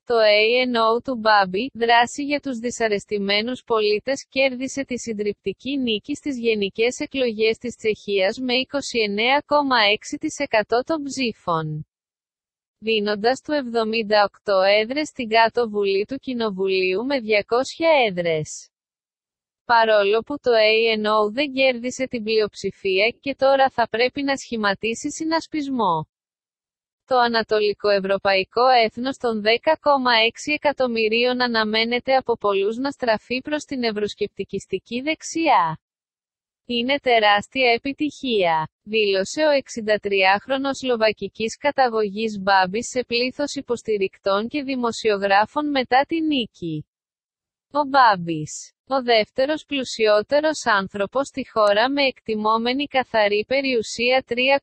Το ANO του Μπάμπη, δράση για τους δυσαρεστημένους πολίτες, κέρδισε τη συντριπτική νίκη στις γενικές εκλογές της Τσεχίας με 29,6% των ψήφων, δίνοντας του 78 έδρες στην κάτω βουλή του Κοινοβουλίου με 200 έδρες. Παρόλο που το ANO δεν κέρδισε την πλειοψηφία και τώρα θα πρέπει να σχηματίσει συνασπισμό. Το ανατολικοευρωπαϊκό έθνος των 10,6 εκατομμυρίων αναμένεται από πολλούς να στραφεί προς την ευρωσκεπτικιστική δεξιά. Είναι τεράστια επιτυχία, δήλωσε ο 63χρονος σλοβακικής καταγωγής Μπάμπης σε πλήθος υποστηρικτών και δημοσιογράφων μετά τη νίκη. Ο Μπάμπης, ο δεύτερος πλουσιότερος άνθρωπος στη χώρα με εκτιμόμενη καθαρή περιουσία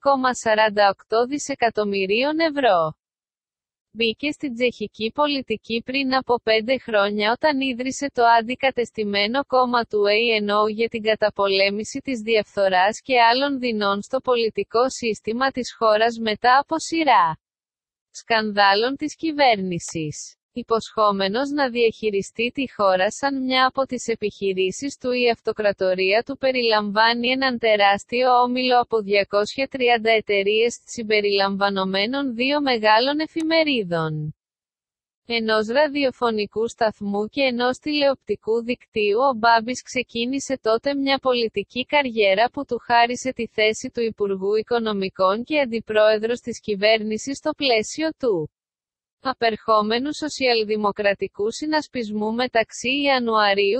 3,48 δισεκατομμυρίων ευρώ, μπήκε στην τσεχική πολιτική πριν από 5 χρόνια όταν ίδρυσε το αντικατεστημένο κόμμα του ANO για την καταπολέμηση της διαφθοράς και άλλων δεινών στο πολιτικό σύστημα της χώρας μετά από σειρά σκανδάλων της κυβέρνησης. Υποσχόμενος να διαχειριστεί τη χώρα σαν μια από τις επιχειρήσεις του, η αυτοκρατορία του περιλαμβάνει έναν τεράστιο όμιλο από 230 εταιρείες συμπεριλαμβανομένων 2 μεγάλων εφημερίδων, ενός ραδιοφωνικού σταθμού και ενός τηλεοπτικού δικτύου. Ο Μπάμπης ξεκίνησε τότε μια πολιτική καριέρα που του χάρισε τη θέση του Υπουργού Οικονομικών και Αντιπρόεδρος της κυβέρνησης στο πλαίσιο του απερχόμενου σοσιαλδημοκρατικού συνασπισμού μεταξύ Ιανουαρίου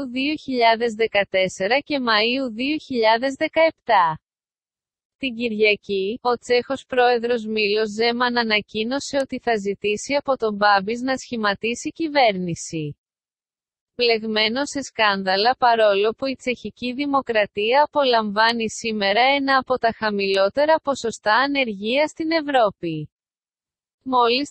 2014 και Μαΐου 2017. Την Κυριακή, ο Τσέχος πρόεδρος Μίλος Ζέμαν ανακοίνωσε ότι θα ζητήσει από τον Μπάμπης να σχηματίσει κυβέρνηση. Πλεγμένο σε σκάνδαλα παρόλο που η τσεχική δημοκρατία απολαμβάνει σήμερα ένα από τα χαμηλότερα ποσοστά ανεργίας στην Ευρώπη. Μόλις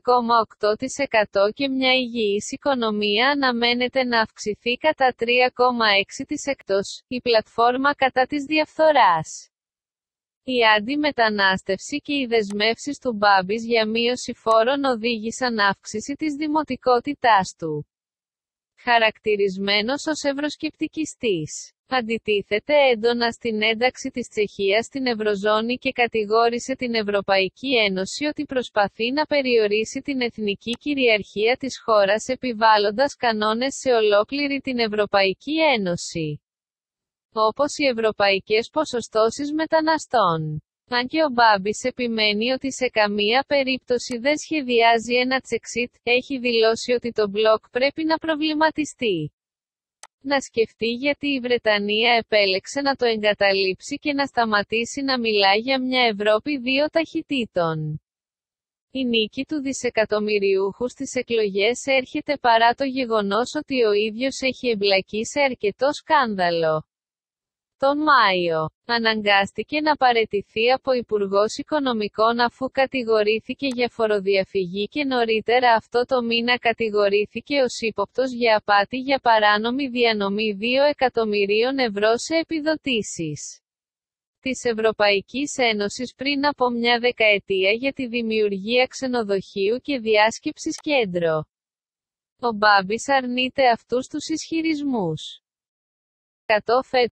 3,8% και μια υγιής οικονομία αναμένεται να αυξηθεί κατά 3,6%. Η πλατφόρμα κατά της διαφθοράς, η αντιμετανάστευση και οι δεσμεύσεις του Μπάμπης για μείωση φόρων οδήγησαν αύξηση της δημοτικότητάς του. Χαρακτηρισμένος ως ευρωσκεπτικιστής, αντιτίθεται έντονα στην ένταξη της Τσεχίας στην Ευρωζώνη και κατηγόρησε την Ευρωπαϊκή Ένωση ότι προσπαθεί να περιορίσει την εθνική κυριαρχία της χώρας επιβάλλοντας κανόνες σε ολόκληρη την Ευρωπαϊκή Ένωση, όπως οι ευρωπαϊκές ποσοστώσεις μεταναστών. Αν και ο Μπάμπης επιμένει ότι σε καμία περίπτωση δεν σχεδιάζει ένα Τσεξίτ, έχει δηλώσει ότι το μπλοκ πρέπει να προβληματιστεί. Να σκεφτεί γιατί η Βρετανία επέλεξε να το εγκαταλείψει και να σταματήσει να μιλά για μια Ευρώπη 2 ταχυτήτων. Η νίκη του δισεκατομμυριούχου στις εκλογές έρχεται παρά το γεγονός ότι ο ίδιος έχει εμπλακεί σε αρκετό σκάνδαλο. Τον Μάιο, αναγκάστηκε να παραιτηθεί από Υπουργός Οικονομικών αφού κατηγορήθηκε για φοροδιαφυγή και νωρίτερα αυτό το μήνα κατηγορήθηκε ως ύποπτος για απάτη για παράνομη διανομή 2 εκατομμυρίων ευρώ σε επιδοτήσεις της Ευρωπαϊκής Ένωσης πριν από μια δεκαετία για τη δημιουργία ξενοδοχείου και διάσκεψης κέντρο. Ο Μπάμπης αρνείται αυτούς τους ισχυρισμούς.